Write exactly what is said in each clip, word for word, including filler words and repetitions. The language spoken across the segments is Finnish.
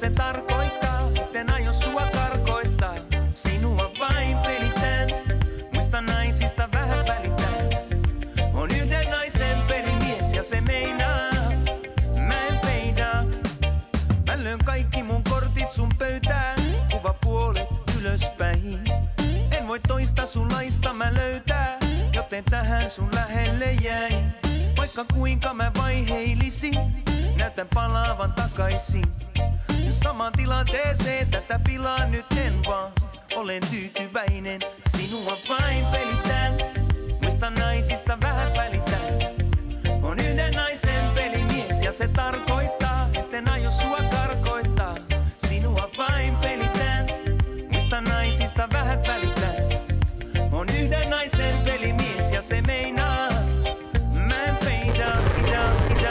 se tarkoittaa, etten aio sua karkoittaa. Sinua vain pelitän, muista naisista vähän välitän. On yhden naisen pelimies ja se meinaa, mä en peida. Mä löön kaikki mun kortit sun pöytään, kuva puolet ylöspäin. En voi toista sun laista mä löytää, joten tähän sun lähelle jäin. Vaikka kuinka mä vaiheilisin, näytän palaavan takaisin. Samaan tilanteeseen tätä pilaa nyt en vaan, olen tyytyväinen. Sinua vain pelitän, muista naisista vähän välitän. On yhden naisen pelimies ja se tarkoittaa, etten aio sua karkoittaa. Sinua vain pelitän, muista naisista vähän välitän. On yhden naisen pelimies ja se meinaa, mä en peida, pida, pida.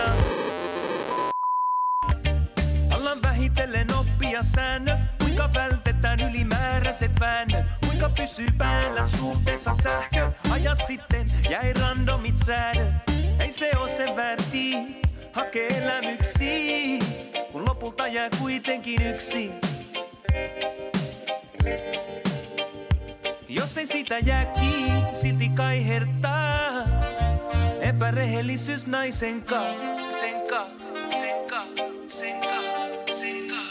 Alan vähitellen oppia säännöt, kuinka vältetään ylimääräiset väännöt. Kuinka pysyy päällä suhteessa sähkö, ajat sitten jäi randomit säädöt. Ei se oo sen väärti, hakee elämyksiä, kun lopulta jää kuitenkin yksin. Jos ei siitä jää kiinni, silti kaihertaa. Epärehellisyys naisenkaan, senkaan, senkaan, senkaan, senkaan.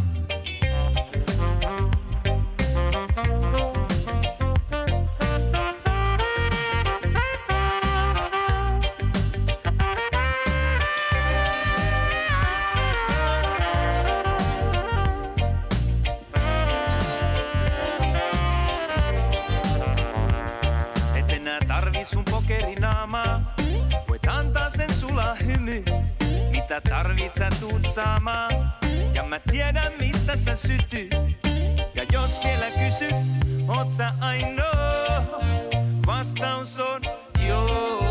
Sun pokerinaamaa, voit antaa sen sulaa hymy. Mitä tarvit sä tuut saamaan, ja mä tiedän mistä sä sytyt. Ja jos vielä kysyt, oot sä ainoa, vastaus on joo.